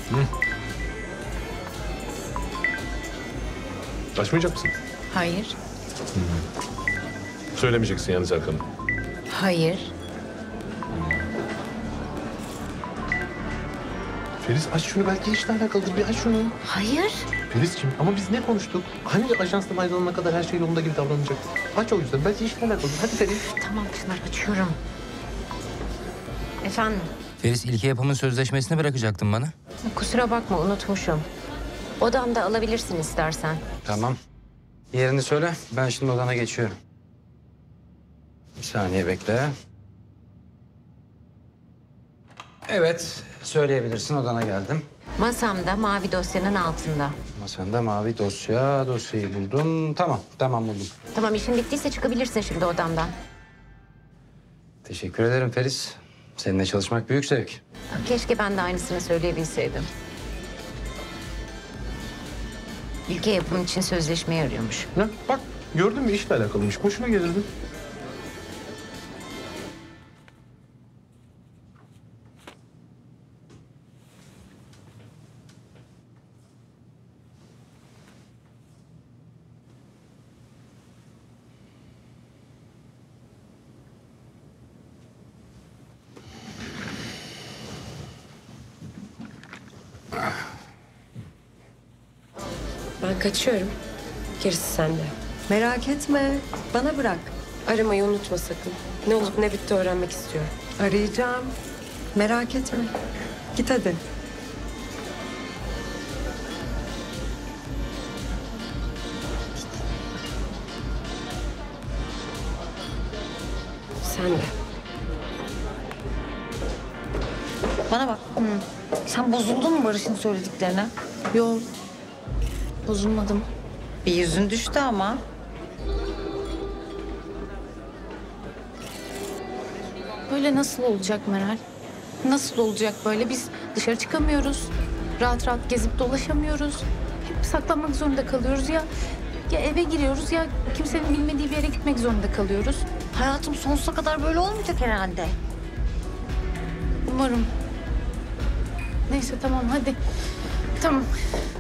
Açmayacak mısın? Hayır. Söylemeyeceksin yani Serkan'a. Hayır. Filiz aç şunu, belki işle alakalıdır. Bir aç şunu. Hayır. Filizciğim ama biz ne konuştuk? Hangi ajanstan ayrılana kadar her şey yolunda gibi davranacak? Aç o yüzden. Belki işle alakalıdır. Hadi Filiz. Tamam Çınar, açıyorum. Efendim? Feris, ilke yapımın sözleşmesini bırakacaktın bana. Kusura bakma, unutmuşum. Odamda alabilirsin istersen. Tamam. Yerini söyle, ben şimdi odana geçiyorum. Bir saniye bekle. Evet, söyleyebilirsin, odana geldim. Masamda mavi dosyanın altında. Masanda mavi dosyayı buldum. Tamam buldum. Tamam, işin bittiyse çıkabilirsin şimdi odamdan. Teşekkür ederim Feris. Seninle çalışmak büyük zevk. Keşke ben de aynısını söyleyebilseydim. İlke yapım için sözleşmeyi arıyormuş. Ne? Bak gördün mü, işle alakalıymış. Boşuna gelirdin. Ben kaçıyorum. Gerisi sende. Merak etme. Bana bırak. Aramayı unutma sakın. Ne olup ne bitti öğrenmek istiyorum. Arayacağım. Merak etme. Git hadi. Sen de. Bana bak. Sen bozuldun mu Barış'ın söylediklerine? Yok. Bozulmadım. Bir yüzün düştü ama. Böyle nasıl olacak Meral? Nasıl olacak böyle? Biz dışarı çıkamıyoruz. Rahat rahat gezip dolaşamıyoruz. Hep saklanmak zorunda kalıyoruz. Ya eve giriyoruz ya kimsenin bilmediği bir yere gitmek zorunda kalıyoruz. Hayatım sonsuza kadar böyle olmayacak herhalde. Umarım. Neyse tamam hadi. Tamam.